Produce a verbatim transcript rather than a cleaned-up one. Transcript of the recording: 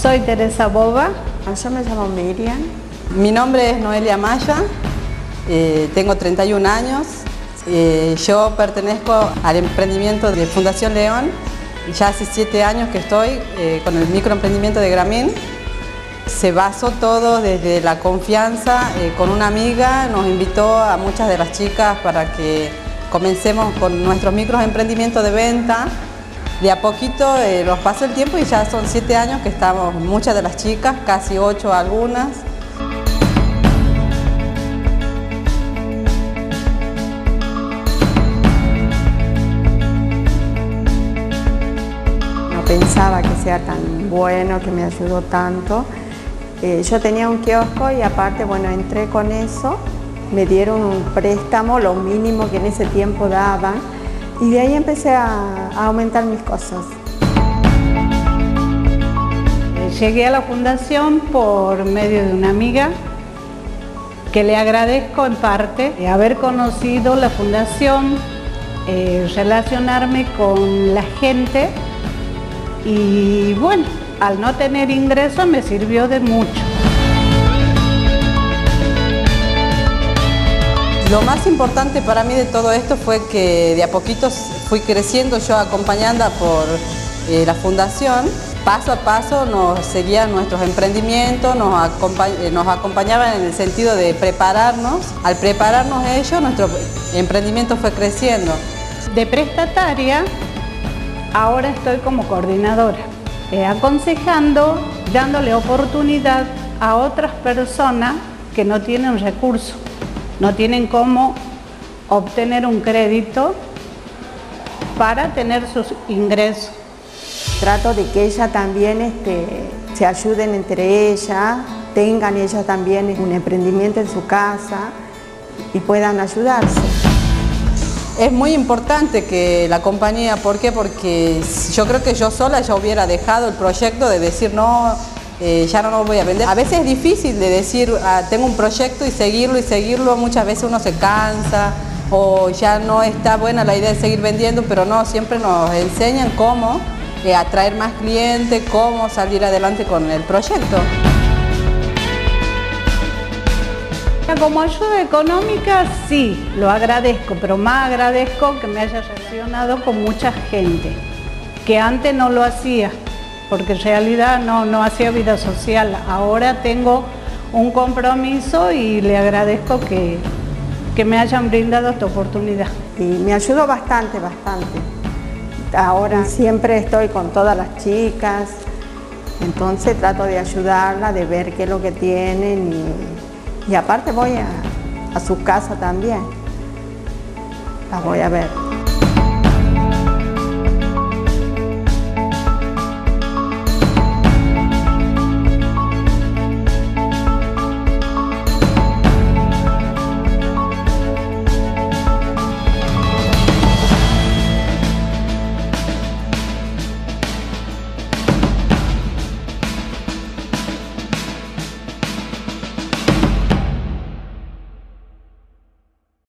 Soy Teresa Boba. Yo me llamo Miriam. Mi nombre es Noelia Maya, eh, tengo treinta y un años. Eh, yo pertenezco al emprendimiento de Fundación León. Ya hace siete años que estoy eh, con el microemprendimiento de Gramín. Se basó todo desde la confianza. Eh, con una amiga nos invitó a muchas de las chicas para que comencemos con nuestros microemprendimientos de venta. De a poquito eh, nos pasó el tiempo y ya son siete años que estamos, muchas de las chicas, casi ocho algunas. No pensaba que sea tan bueno, que me ayudó tanto. Eh, yo tenía un kiosco y aparte, bueno, entré con eso. Me dieron un préstamo, lo mínimo que en ese tiempo daban. Y de ahí empecé a, a aumentar mis cosas. Llegué a la fundación por medio de una amiga que le agradezco en parte de haber conocido la fundación, eh, relacionarme con la gente y bueno, al no tener ingresos me sirvió de mucho. Lo más importante para mí de todo esto fue que de a poquito fui creciendo, yo acompañada por eh, la fundación. Paso a paso nos seguían nuestros emprendimientos, nos, acompañ nos acompañaban en el sentido de prepararnos. Al prepararnos ellos, nuestro emprendimiento fue creciendo. De prestataria, ahora estoy como coordinadora, eh, aconsejando, dándole oportunidad a otras personas que no tienen recursos. No tienen cómo obtener un crédito para tener sus ingresos. Trato de que ellas también este, se ayuden entre ellas, tengan ellas también un emprendimiento en su casa y puedan ayudarse. Es muy importante que la compañía, ¿por qué? Porque yo creo que yo sola ya hubiera dejado el proyecto de decir no, Eh, ya no lo voy a vender. A veces es difícil de decir, ah, tengo un proyecto y seguirlo y seguirlo, muchas veces uno se cansa o ya no está buena la idea de seguir vendiendo, pero no, siempre nos enseñan cómo eh, atraer más clientes, cómo salir adelante con el proyecto. Como ayuda económica sí, lo agradezco, pero más agradezco que me haya relacionado con mucha gente, que antes no lo hacía. Porque en realidad no, no hacía vida social. Ahora tengo un compromiso y le agradezco que, que me hayan brindado esta oportunidad. Y me ayudó bastante, bastante. Ahora siempre estoy con todas las chicas, entonces trato de ayudarlas, de ver qué es lo que tienen y, y aparte voy a, a su casa también. Las voy a ver.